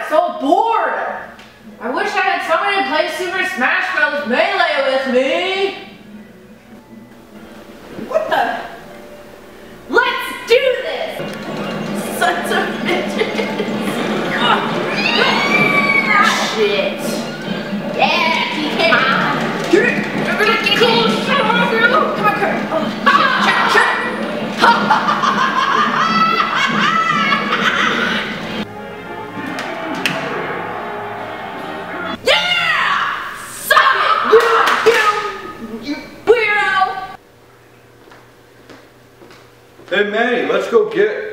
so bored. I wish I had someone to play Super Smash Bros. Melee with me. What the? Let's do this! Sons of bitches! Shit! Yeah, TK! You're gonna get cool! Come on, Kurt! Yeah! Suck it! You weirdo! Hey Manny, let's go get